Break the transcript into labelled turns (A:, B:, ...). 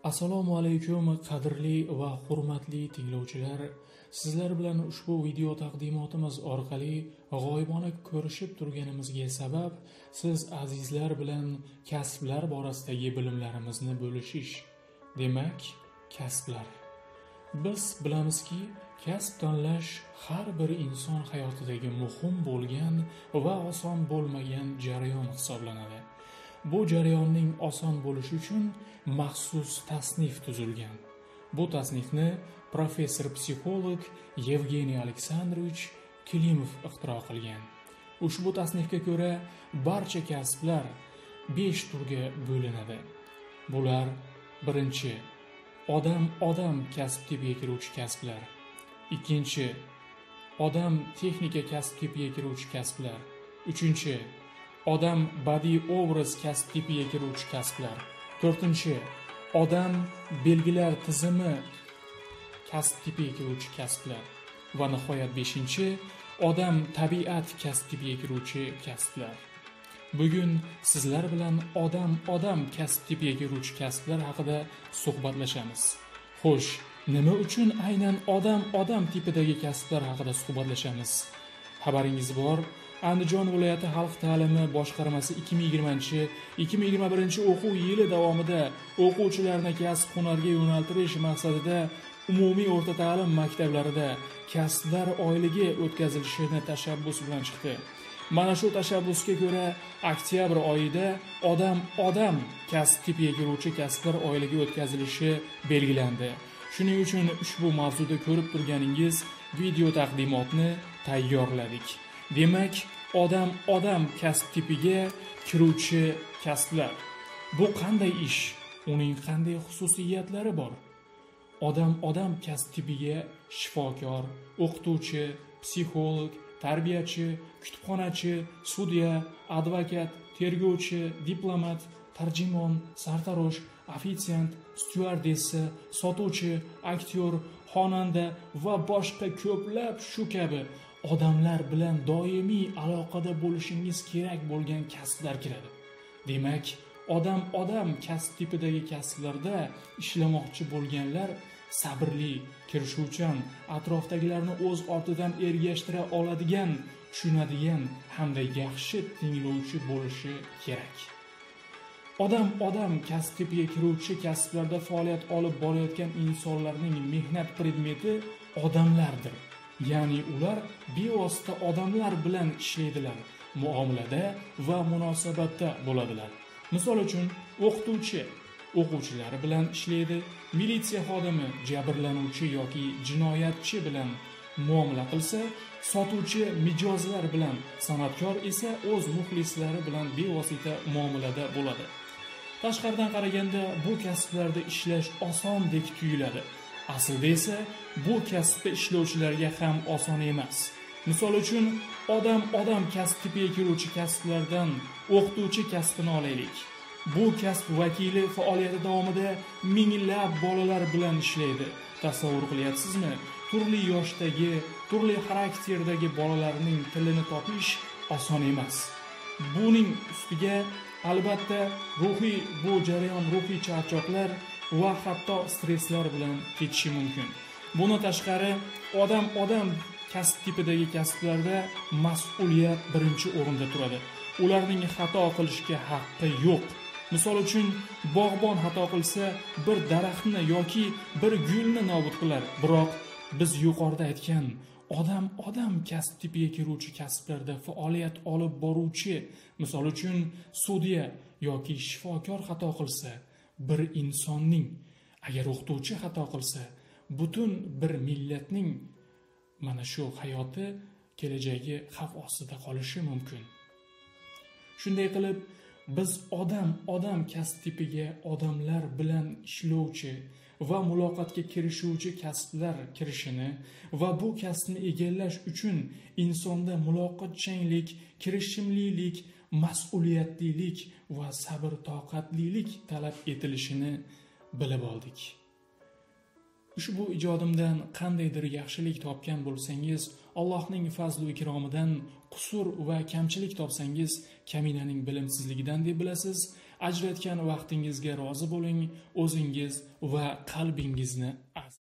A: Assalomu alaykum qadrli va hurmatli tinglovchilar. Sizlar bilan ushbu video taqdimotimiz orqali g'oyibona ko'rishib turganimizga sabab siz azizlar bilan kasblar borasidagi bilimlarimizni bo'lishish. Demak, kasblar. Biz bilamizki, kasb tanlash har bir inson hayotidagi muhim bo'lgan va oson bo'lmagan jarayon hisoblanadi. Bu jarayonning oson bo'lishi uchun maxsus tasnif tuzilgan. Bu tasnifni professor psixolog Yevgeniy Aleksandrovich Klimov ixtiro qilgan. Ushbu tasnifga ko'ra barcha kasblar 5 turga bo'linadi. Bular: birinchi, odam kasb tipiga kiruvchi kasblar. Ikkinchi, odam texnika kasb tipiga kiruvchi kasblar. Uchinchi, odam badiiy obraz kasb tipiga kiruvchi kasblar. To'rtinchi, odam belgilar tizimi kasb tipiga kiruvchi kasblar. Va nihoyat beshinchi, odam tabiat kasb tipiga kiruvchi kasblar. Bugun sizlar bilan odam kasb tipiga kiruvchi kasblar haqida suhbatlashamiz. Xo'sh, nima uchun aynan odam tipidagi kasblar haqida suhbatlashamiz? Xabaringiz bor, Andijon viloyati xalq ta'limi boshqarmasi 2020-2021 o'quv yili davomida o'quvchilarni kasb-hunarga yo'naltirish maqsadida umumiy o'rta ta'lim maktablarida kasblar oyligi o'tkazilishini tashabbus bilan chiqdi. Mana shu tashabbusga ko'ra oktyabr oyida odam kasb tipiga kiruvchi kasblar oyligi o'tkazilishi belgilandi. Shuning uchun ushbu mavzuda ko'rib turganingiz video taqdimotni tayyorladik. Demak, odam kasb tipiga kiruvchi kasblar. Bu qanday ish? Uning qanday xususiyatlari bor? Odam kasb tipiga shifokor, o'qituvchi, psixolog, tarbiyachi, kutubxonachi, sudya, advokat, tergovchi, diplomat, tarjimon, sartarosh, ofitsiant, styuardessa, sotuvchi, aktyor, xonanda va boshqa ko'plab shu kabi odamlar bilan doimiy aloqada bo'lishingiz kerak bo'lgan kasblar kiradi. Demak, odam kasb tipidagi kasblarda ishlamoqchi bo'lganlar sabrli, kirishuvchan, atrofdagilarni o'z ortidan ergashtira oladigan, tushunadigan hamda yaxshi tinglovchi bo'lishi kerak. Odam kasb tipiga kiruvchi kasblarda faoliyat olib borayotgan insonlarning mehnat predmeti odamlardir. Ya'ni ular bevosita odamlar bilan ishlaydilar, muomalada va munosabatda bo'ladilar. Misol uchun, o'qituvchi o'quvchilari bilan ishlaydi, militsiya xodimi jabrlanuvchi yoki jinoyatchi bilan muomala qilsa, sotuvchi mijozlar bilan, san'atkor esa o'z muxlislari bilan bevosita muomalada bo'ladi. Tashqaridan qaraganda bu kasblarda ishlash osondek tuyuladi. Aslida esa bu kasbda ishlovchilarga ham oson emas. Misol uchun, odam kasb tipiga kiruvchi kasblardan o'qituvchi kasbini olaylik. Bu kasb vakili faoliyati davomida minglab bolalar bilan ishlaydi. Tasavvur qilyapsizmi? Turli yoshdagi, turli xarakterdagi bolalarning tilini topish oson emas. Buning ustiga albatta bu jarayon ruhiy charchoqlar va hatto stresslar bilan ketishi mumkin. Buni tashqari, odam kasb tipidagi kasblarda mas'uliyat birinchi o'rinda turadi. Ularning xato qilishga haqqi yo'q. Misol uchun, bog'bon xato qilsa, bir daraxtni yoki bir gulni nobud qilar. Biroq biz yuqorida aytgan odam kasb tipiga kiruvchi kasblarda faoliyat olib boruvchi, misol uchun sudya yoki shifokor xato qilsa, bir insonning, agar o'qituvchi xato qilsa, butun bir millatning mana shu hayoti, kelajagi xavf ostida qolishi mumkin. Shunday qilib, biz odam kasb tipiga odamlar bilan ishlovchi va muloqotga kirishuvchi kasblar kirishini va bu kasbni egallash uchun insonda muloqotchanlik, kirishimlilik, mas'uliyatlilik va sabr-toqatlilik talab etilishini bilib oldik. Ushbu ijodimdan qandaydir yaxshilik topgan bo'lsangiz, Allohning fazl va ikromidan, qusur va kamchilik topsangiz, kaminaning bilimsizligidan deb bilasiz. ajratgan vaqtingizga rozi bo'ling, o'zingiz va qalbingizni